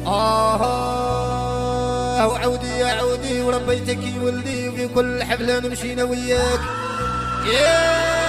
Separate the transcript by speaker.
Speaker 1: وعودي يا عودي وربيتك يولدي وفي كل حفلة نمشينا وياك.